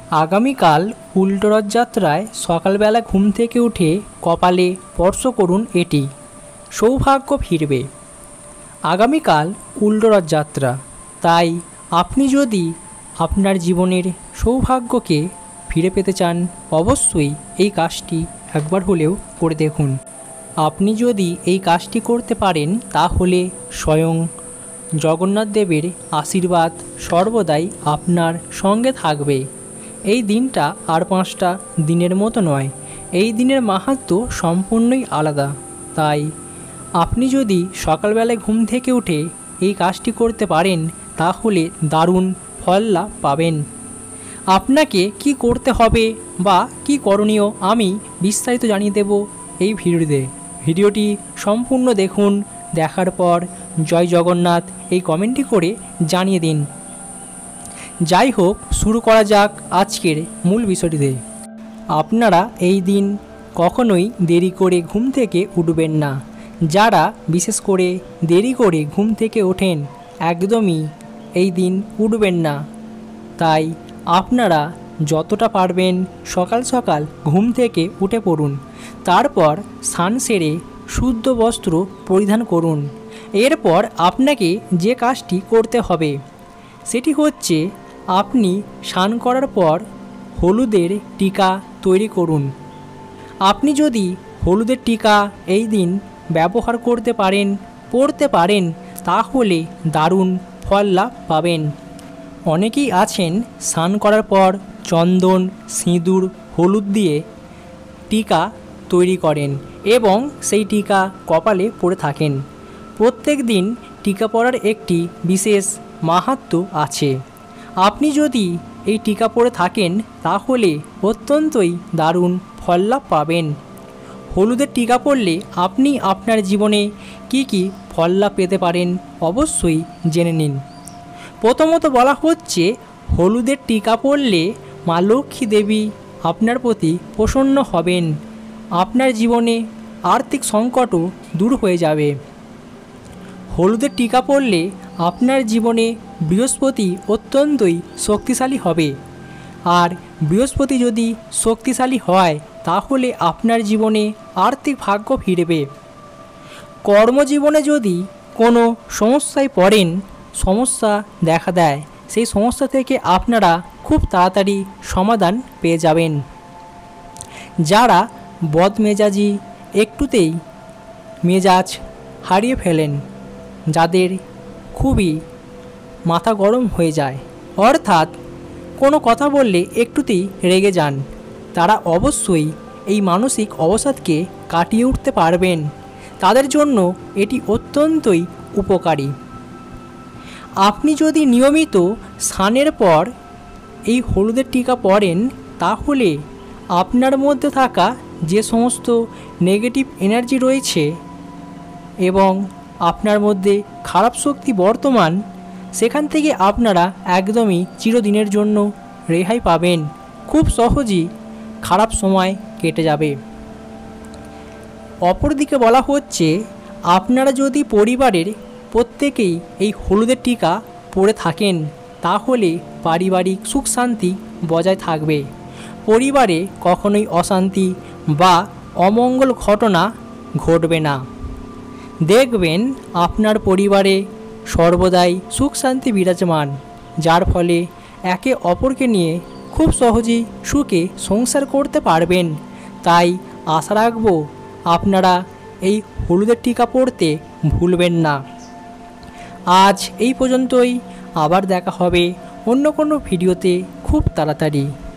আগামীকাল উল্টো রথযাত্রায় সকালবেলা ঘুম থেকে উঠে কপালে স্পর্শ করুন, এটি সৌভাগ্য ফিরবে। আগামীকাল উল্টো রথযাত্রা, তাই আপনি যদি আপনার জীবনের সৌভাগ্যকে ফিরে পেতে চান, অবশ্যই এই কাজটি একবার হলেও করে দেখুন। আপনি যদি এই কাজটি করতে পারেন তাহলে স্বয়ং জগন্নাথ দেবের আশীর্বাদ সর্বদাই আপনার সঙ্গে থাকবে। এই দিনটা আর 5টা দিনের মতো নয়, এই দিনের মাহাত্ম্য সম্পূর্ণই আলাদা। তাই আপনি যদি সকালবেলায় ঘুম থেকে উঠে এই কাজটি করতে পারেন তাহলে দারুণ ফল লাভ পাবেন। আপনাকে কি করতে হবে বা কি করণীয় আমি বিস্তারিত জানিয়ে দেব এই ভিডিওতে। ভিডিওটি সম্পূর্ণ দেখুন, দেখার পর জয় জগন্নাথ এই কমেন্টটি করে জানিয়ে দিন। যাই হোক, শুরু করা যাক আজকের মূল বিষয়টিতে। আপনারা এই দিন কখনোই দেরি করে ঘুম থেকে উঠবেন না। যারা বিশেষ করে দেরি করে ঘুম থেকে ওঠেন একদমই এই দিন উঠবেন না। তাই আপনারা যতটা পারবেন সকাল সকাল ঘুম থেকে উঠে পড়ুন, তারপর স্নান সেরে শুদ্ধ বস্ত্র পরিধান করুন। এরপর আপনাকে যে কাজটি করতে হবে সেটি হচ্ছে আপনি স্নান করার পর হলুদের টিকা তৈরি করুন। আপনি যদি হলুদের টিকা এই দিন ব্যবহার করতে পারেন, পড়তে পারেন, তাহলে দারুণ ফল লাভ পাবেন। অনেকেই আছেন স্নান করার পর চন্দন, সিঁদুর, হলুদ দিয়ে টিকা তৈরি করেন এবং সেই টিকা কপালে পরে থাকেন। প্রত্যেক দিন টিকা পরার একটি বিশেষ মাহাত্ম্য আছে। আপনি যদি এই টিকা পরে থাকেন তাহলে অত্যন্তই দারুণ ফল লাভ পাবেন। হলুদের টিকা পরলে আপনি আপনার জীবনে কি কি ফল লাভ পেতে পারেন অবশ্যই জেনে নিন। প্রথমত বলা হচ্ছে, হলুদের টিকা পরলে মা লক্ষ্মী দেবী আপনার প্রতি প্রসন্ন হবেন। আপনার জীবনে আর্থিক সংকটও দূর হয়ে যাবে। হলুদের টিকা পরলে আপনার জীবনে বৃহস্পতি অত্যন্তই শক্তিশালী হবে। আর বৃহস্পতি যদি শক্তিশালী হয় তাহলে আপনার জীবনে আর্থিক ভাগ্য ফিরবে। কর্মজীবনে যদি কোনো সমস্যায় পড়েন, সমস্যা দেখা দেয়, সেই সমস্যা থেকে আপনারা খুব তাড়াতাড়ি সমাধান পেয়ে যাবেন। যারা বদমেজাজি, একটুতেই মেজাজ হারিয়ে ফেলেন, যাদের খুবই মাথা গরম হয়ে যায়, অর্থাৎ কোনো কথা বললে একটুতেই রেগে যান, তারা অবশ্যই এই মানসিক অবসাদকে কাটিয়ে উঠতে পারবেন। তাদের জন্য এটি অত্যন্তই উপকারী। আপনি যদি নিয়মিত স্নানের পর এই হলুদের টিকা পরেন তাহলে আপনার মধ্যে থাকা যে সমস্ত নেগেটিভ এনার্জি রয়েছে এবং আপনার মধ্যে খারাপ শক্তি বর্তমান, সেখান থেকে আপনারা একদমই চিরদিনের জন্য রেহাই পাবেন। খুব সহজেই খারাপ সময় কেটে যাবে। অপরদিকে বলা হচ্ছে, আপনারা যদি পরিবারের প্রত্যেকেই এই হলুদের টিকা পরে থাকেন তাহলে পারিবারিক সুখ শান্তি বজায় থাকবে। পরিবারে কখনোই অশান্তি বা অমঙ্গল ঘটনা ঘটবে না। দেখবেন আপনার পরিবারে সর্বদাই সুখ শান্তি বিরাজমান, যার ফলে একে অপরকে নিয়ে খুব সহজেই সুখে সংসার করতে পারবেন। তাই আশা রাখব আপনারা এই হলুদের টিকা পড়তে ভুলবেন না। আজ এই পর্যন্তই, আবার দেখা হবে অন্য কোনো ভিডিওতে খুব তাড়াতাড়ি।